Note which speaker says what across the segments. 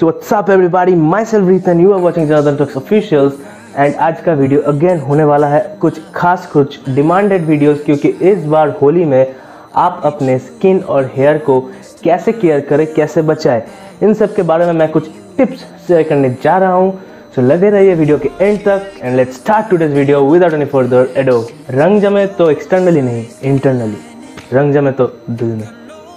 Speaker 1: So what's up everybody, myself Ethan, you are watching Jonathan Talks Officials and आज का video again होने वाला है कुछ खास, कुछ डिमांडेड वीडियोस, क्योंकि इस बार होली में आप अपने स्किन और हेयर को कैसे केयर करें, कैसे बचाएं, इन सब के बारे में मैं कुछ टिप्स शेयर करने जा रहा हूं। सो लगे रहिए वीडियो के एंड तक and let's start today's video without any further ado. रंग जमे तो एक्सटर्नली नहीं, इंटरनली। रंग जमे तो दिल में।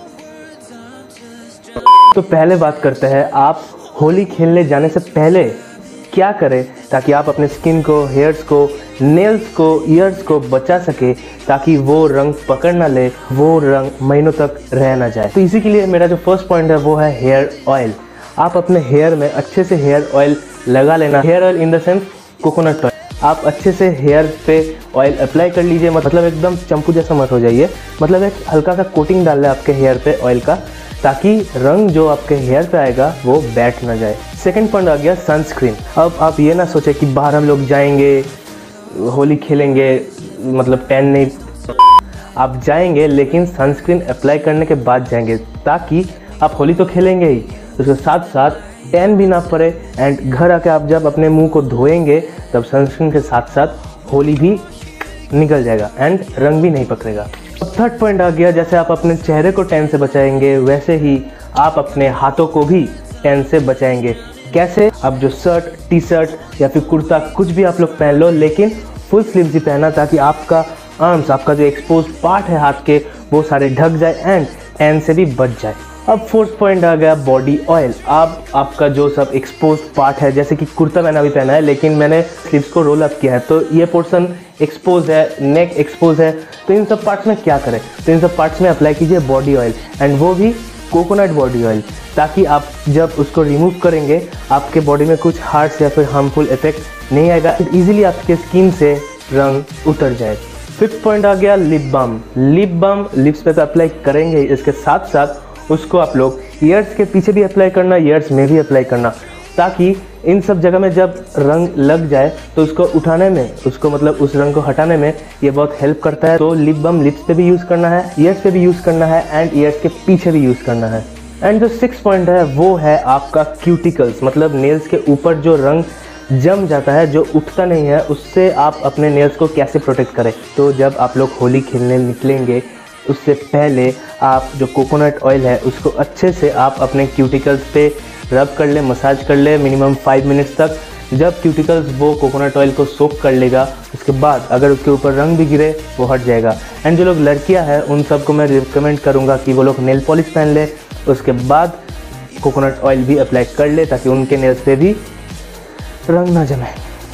Speaker 1: तो पहले बात करते हैं आप होली खेलने जाने से पहले क्या करें ताकि आप अपने स्किन को, हेयर्स को, नेल्स को, ईयर्स को बचा सके, ताकि वो रंग पकड़ ना ले, वो रंग महीनों तक रह ना जाए। तो इसी के लिए मेरा जो फर्स्ट पॉइंट है वो है हेयर ऑयल। आप अपने हेयर में अच्छे से हेयर ऑयल लगा लेना। Hair oil in the sense coconut oil. आप अच्छे से हेयर पे ऑयल अप्लाई कर लीजिए, मतलब एकदम चंपू जैसा मत हो जाइए, मतलब एक हल्का सा कोटिंग डाल लें आपके हेयर पे ऑयल का, ताकि रंग जो आपके हेयर पे आएगा वो बैठ ना जाए। सेकंड पॉइंट आ गया सनस्क्रीन। अब आप ये ना सोचे कि बाहर हम लोग जाएंगे, होली खेलेंगे, मतलब टैन नहीं, आप जाएंगे लेकिन सनस्क्रीन अप्लाई करने के बाद जाएंगे, ताकि आप होली तो खेलेंगे ही, उसके साथ साथ टैन भी ना पड़े। एंड घर आके आप जब अपने मुंह को धोएंगे तब सनस्क्रीन के साथ साथ होली भी निकल जाएगा एंड रंग भी नहीं पकड़ेगा। अब थर्ड पॉइंट आ गया, जैसे आप अपने चेहरे को टैन से बचाएंगे वैसे ही आप अपने हाथों को भी टैन से बचाएंगे। कैसे? अब जो शर्ट, टी शर्ट या फिर कुर्ता कुछ भी आप लोग पहन लो, लेकिन फुल स्लीव्स ही पहना, ताकि आपका आर्म्स, आपका जो एक्सपोज पार्ट है हाथ के, वो सारे ढक जाए एंड टैन से भी बच जाए। अब फोर्थ पॉइंट आ गया बॉडी ऑयल। आपका जो सब एक्सपोज पार्ट है, जैसे कि कुर्ता मैंने अभी पहना है लेकिन मैंने स्लीव्स को रोल अप किया है, तो ये पोर्शन एक्सपोज है, नेक एक्सपोज है, तो इन सब पार्ट्स में क्या करें? तो इन सब पार्ट्स में अप्लाई कीजिए बॉडी ऑयल, एंड वो भी कोकोनट बॉडी ऑयल, ताकि आप जब उसको रिमूव करेंगे आपके बॉडी में कुछ हार्श या फिर हार्मफुल इफेक्ट नहीं आएगा, इजीली आपके स्किन से रंग उतर जाए। फिफ्थ पॉइंट आ गया lip balm. Lip balm lips पे तो अप्लाई करेंगे, इसके साथ साथ उसको आप लोग ईयर्स के पीछे भी अप्लाई करना, ईयर्स में भी अप्लाई करना, ताकि इन सब जगह में जब रंग लग जाए तो उसको उठाने में, उसको मतलब उस रंग को हटाने में ये बहुत हेल्प करता है। तो लिप बाम लिप्स पे भी यूज़ करना है, ईयर्स पे भी यूज़ करना है एंड ईयर्स के पीछे भी यूज़ करना है। एंड जो सिक्स पॉइंट है वो है आपका क्यूटिकल्स, मतलब नेल्स के ऊपर जो रंग जम जाता है, जो उठता नहीं है, उससे आप अपने नेल्स को कैसे प्रोटेक्ट करें। तो जब आप लोग होली खेलने निकलेंगे उससे पहले आप जो कोकोनट ऑयल है उसको अच्छे से आप अपने क्यूटिकल्स पे रब कर ले, मसाज कर ले मिनिमम 5 मिनट्स तक। जब क्यूटिकल्स वो कोकोनट ऑयल को सोक कर लेगा, उसके बाद अगर उसके ऊपर रंग भी गिरे वो हट जाएगा। एंड जो लोग लड़कियां हैं उन सबको मैं रिकमेंड करूंगा कि वो लोग नेल पॉलिश पहन ले, उसके बाद कोकोनट ऑयल भी अप्लाई कर ले, ताकि उनके नेल्स पे भी रंग ना जमे।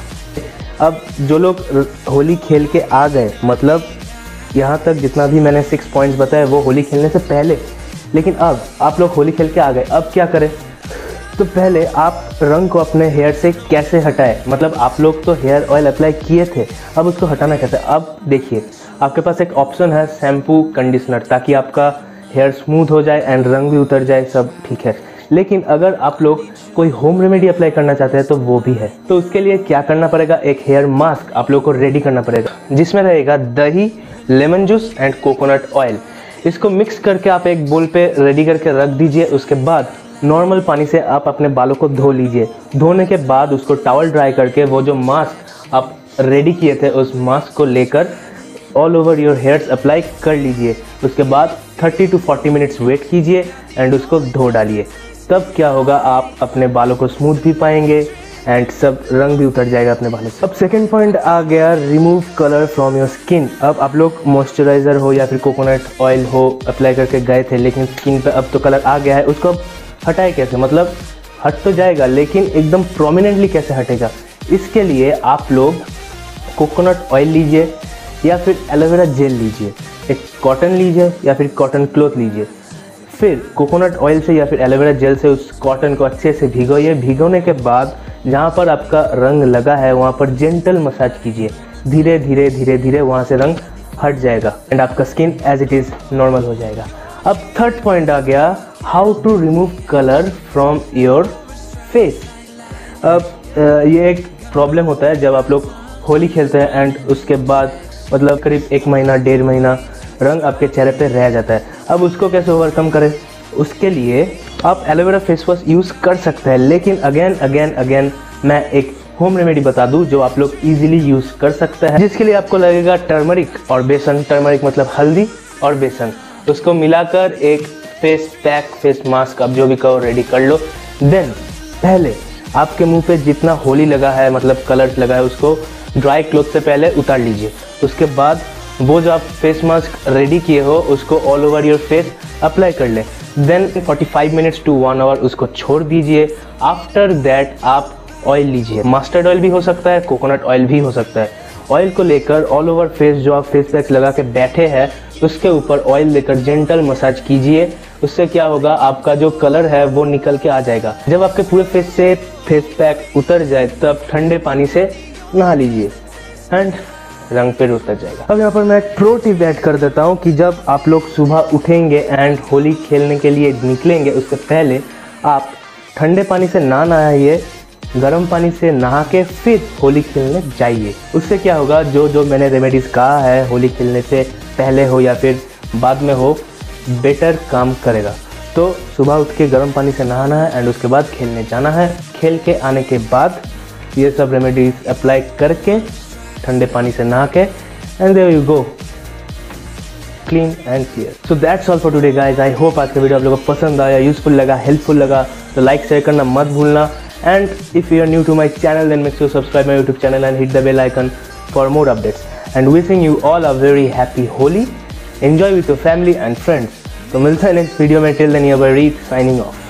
Speaker 1: अब जो लोग होली खेल के आ गए, मतलब यहाँ तक जितना भी मैंने 6 पॉइंट्स बताए वो होली खेलने से पहले, लेकिन अब आप लोग होली खेल के आ गए, अब क्या करें? तो पहले आप रंग को अपने हेयर से कैसे हटाएं, मतलब आप लोग तो हेयर ऑयल अप्लाई किए थे, अब उसको हटाना कैसे? अब देखिए, आपके पास एक ऑप्शन है शैम्पू, कंडीशनर, ताकि आपका हेयर स्मूथ हो जाए एंड रंग भी उतर जाए, सब ठीक है। लेकिन अगर आप लोग कोई होम रेमेडी अप्लाई करना चाहते हैं तो वो भी है। तो उसके लिए क्या करना पड़ेगा? एक हेयर मास्क आप लोग को रेडी करना पड़ेगा, जिसमें रहेगा दही, lemon juice and coconut oil. इसको मिक्स करके आप एक बोल पे रेडी करके रख दीजिए। उसके बाद नॉर्मल पानी से आप अपने बालों को धो लीजिए। धोने के बाद उसको टॉवल ड्राई करके वो जो मास्क आप रेडी किए थे उस मास्क को लेकर all over your hairs apply कर लीजिए। उसके बाद 30 to 40 मिनट्स वेट कीजिए एंड उसको धो डालिए। तब क्या होगा, आप अपने बालों को स्मूथ भी पाएंगे एंड सब रंग भी उतर जाएगा अपने बालों से। अब सेकंड पॉइंट आ गया remove colour from your skin. अब आप लोग मॉइस्चराइज़र हो या फिर कोकोनट ऑयल हो अप्लाई करके गए थे, लेकिन स्किन पे अब तो कलर आ गया है, उसको अब हटाए कैसे? मतलब हट तो जाएगा लेकिन एकदम प्रोमिनेंटली कैसे हटेगा? इसके लिए आप लोग कोकोनट ऑयल लीजिए या फिर एलोवेरा जेल लीजिए, एक कॉटन लीजिए या फिर कॉटन क्लॉथ लीजिए, फिर कोकोनट ऑयल से या फिर एलोवेरा जेल से उस कॉटन को अच्छे से भिगोइए। भिगोने के बाद जहाँ पर आपका रंग लगा है वहाँ पर जेंटल मसाज कीजिए, धीरे धीरे धीरे धीरे वहाँ से रंग हट जाएगा एंड आपका skin as it is normal हो जाएगा। अब थर्ड पॉइंट आ गया how to remove colour from your face. अब ये एक प्रॉब्लम होता है जब आप लोग होली खेलते हैं एंड उसके बाद मतलब करीब 1 महीना 1.5 महीना रंग आपके चेहरे पे रह जाता है। अब उसको कैसे ओवरकम करें? उसके लिए आप एलोवेरा फेस वॉश यूज़ कर सकते हैं, लेकिन अगेन मैं एक होम रेमेडी बता दूं जो आप लोग इजीली यूज़ कर सकते हैं, जिसके लिए आपको लगेगा टर्मरिक और बेसन। टर्मरिक मतलब हल्दी और बेसन, उसको मिलाकर एक फेस पैक, फेस मास्क, आप जो भी कहो रेडी कर लो। देन पहले आपके मुंह पे जितना होली लगा है, मतलब कलर्स लगा है, उसको ड्राई क्लॉथ से पहले उतार लीजिए। उसके बाद वो जो आप फेस मास्क रेडी किए हो उसको all over your face apply कर ले। देन 45 मिनट्स टू 1 आवर उसको छोड़ दीजिए। आफ्टर दैट आप ऑयल लीजिए, मस्टर्ड ऑयल भी हो सकता है, कोकोनट ऑयल भी हो सकता है। ऑयल को लेकर ऑल ओवर फेस जो आप फेस पैक लगा के बैठे हैं उसके ऊपर ऑयल लेकर जेंटल मसाज कीजिए। उससे क्या होगा, आपका जो कलर है वो निकल के आ जाएगा। जब आपके पूरे फेस से फेस पैक उतर जाए तब ठंडे पानी से नहा लीजिए एंड रंग फिर उतर जाएगा। अब यहाँ पर मैं एक प्रो टिप ऐड कर देता हूँ कि जब आप लोग सुबह उठेंगे एंड होली खेलने के लिए निकलेंगे, उससे पहले आप ठंडे पानी से ना नहाइए, गर्म पानी से नहा के फिर होली खेलने जाइए। उससे क्या होगा, जो मैंने रेमेडीज़ कहा है होली खेलने से पहले हो या फिर बाद में हो, बेटर काम करेगा। तो सुबह उठ के गर्म पानी से नहाना है एंड उसके बाद खेलने जाना है। खेल के आने के बाद ये सब रेमेडीज अप्लाई करके ठंडे पानी से नहा के and there you go, clean and clear. So that's all for today guys. I hope आज का वीडियो आप लोगों को पसंद आया, यूजफुल लगा, हेल्पफुल लगा। तो लाइक शेयर करना मत भूलना। And if you are new to my channel then make sure subscribe my YouTube channel and hit the bell icon for more updates. And wishing you all a very happy Holi. Enjoy with your family and friends. तो मिलता है next video में। Till then you are Reet signing of.